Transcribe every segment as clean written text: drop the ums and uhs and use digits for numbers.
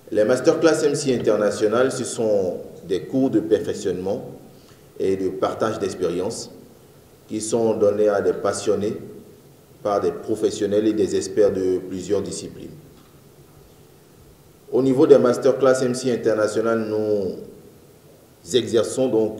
Les masterclass MC International, ce sont des cours de perfectionnement et de partage d'expériences qui sont donnés à des passionnés par des professionnels et des experts de plusieurs disciplines. Au niveau des masterclass MC International, nous exerçons donc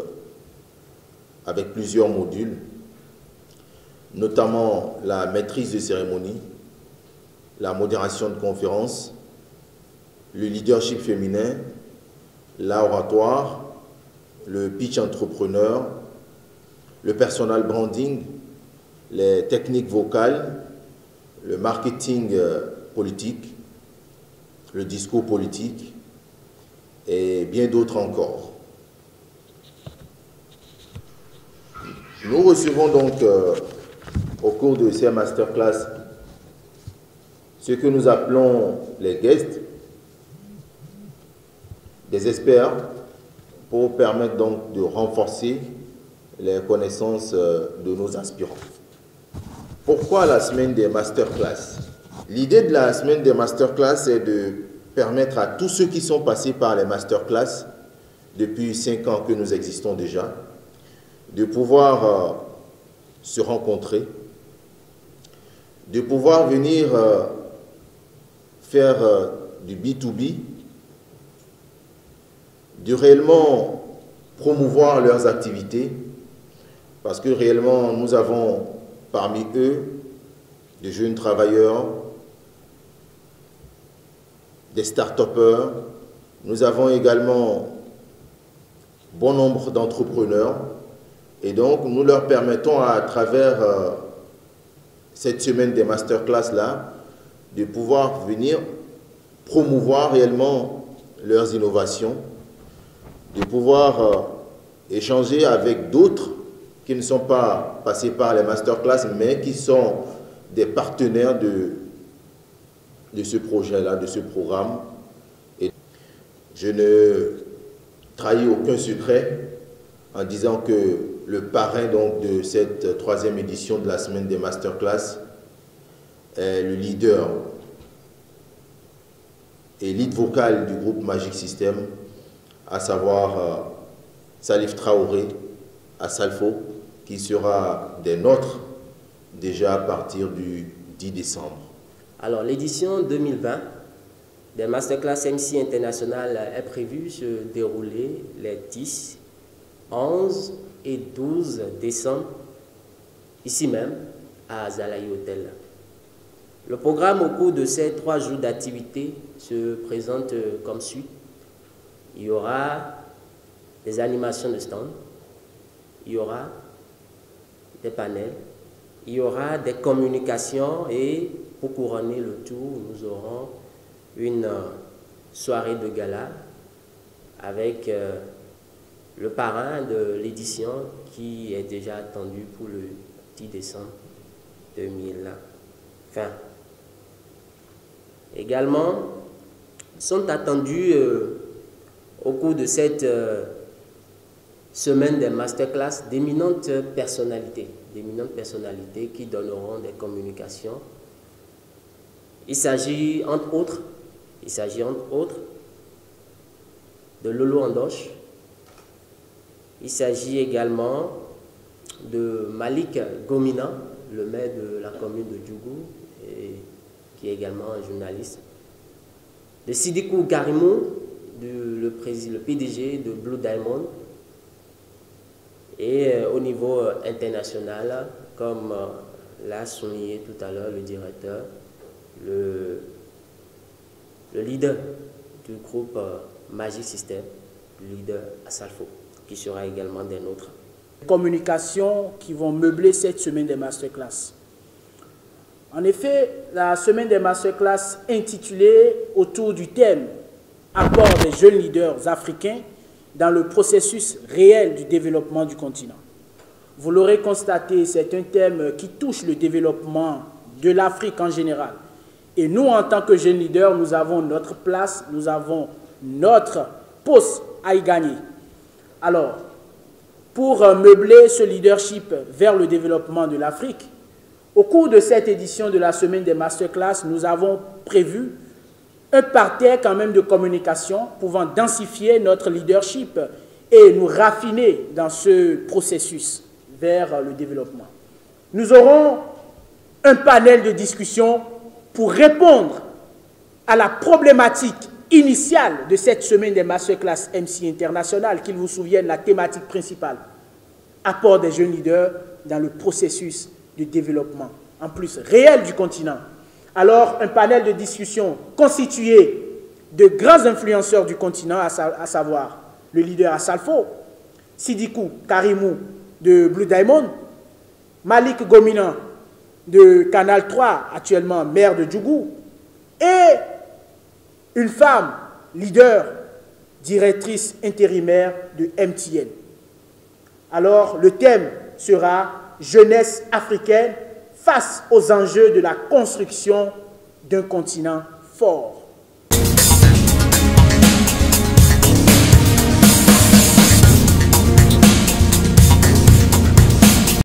avec plusieurs modules, notamment la maîtrise de cérémonie, la modération de conférences, le leadership féminin, l'oratoire, le pitch entrepreneur, le personal branding, les techniques vocales, le marketing politique, le discours politique et bien d'autres encore. Nous recevons donc au cours de ces masterclass ce que nous appelons les guests, des experts pour permettre donc de renforcer les connaissances de nos aspirants. Pourquoi la semaine des masterclass? L'idée de la semaine des masterclass est de permettre à tous ceux qui sont passés par les masterclass depuis 5 ans que nous existons déjà, de pouvoir se rencontrer, de pouvoir venir faire du B2B, de réellement promouvoir leurs activités, parce que réellement nous avons parmi eux des jeunes travailleurs, des start-upers, nous avons également bon nombre d'entrepreneurs et donc nous leur permettons à travers cette semaine des masterclass là de pouvoir venir promouvoir réellement leurs innovations, de pouvoir échanger avec d'autres qui ne sont pas passés par les masterclass, mais qui sont des partenaires de ce projet-là, de ce programme. Et je ne trahis aucun secret en disant que le parrain donc, de cette 3e édition de la semaine des masterclass est le leader et lead vocal du groupe Magic System, à savoir Salif Traoré à Salfo, qui sera des nôtres déjà à partir du 10 décembre. Alors, l'édition 2020 des Masterclass MC International est prévue se dérouler les 10, 11 et 12 décembre, ici même, à Zalaï Hotel. Le programme au cours de ces 3 jours d'activité se présente comme suit. Il y aura des animations de stand, il y aura des panels, il y aura des communications et pour couronner le tout, nous aurons une soirée de gala avec le parrain de l'édition qui est déjà attendu pour le 10 décembre 2020. Également, sont attendus au cours de cette semaine des masterclass d'éminentes personnalités qui donneront des communications. Il s'agit entre autres de Lolo Andoche. Il s'agit également de Malik Gomina, le maire de la commune de Djougou, qui est également un journaliste. De Sidikou Garimou, le PDG de Blue Diamond. Et au niveau international, comme l'a souligné tout à l'heure le directeur, le leader du groupe Magic System, le leader à Salfo, qui sera également des nôtres. Communications qui vont meubler cette semaine des masterclass. En effet, la semaine des masterclass intitulée autour du thème « Apport des jeunes leaders africains dans le processus réel du développement du continent ». Vous l'aurez constaté, c'est un thème qui touche le développement de l'Afrique en général. Et nous, en tant que jeunes leaders, nous avons notre place, nous avons notre poste à y gagner. Alors, pour meubler ce leadership vers le développement de l'Afrique, au cours de cette édition de la semaine des masterclass, nous avons prévu un parterre quand même de communication pouvant densifier notre leadership et nous raffiner dans ce processus vers le développement. Nous aurons un panel de discussion pour répondre à la problématique initiale de cette semaine des masterclass MC International, qu'il vous souvienne la thématique principale, apport des jeunes leaders dans le processus de développement, en plus réel du continent. Alors, un panel de discussion constitué de grands influenceurs du continent, à savoir le leader Assalfo, Sidikou Karimou de Blue Diamond, Malik Gomina de Canal 3, actuellement maire de Djougou, et une femme leader, directrice intérimaire de MTN. Alors, le thème sera « Jeunesse africaine face aux enjeux de la construction d'un continent fort ».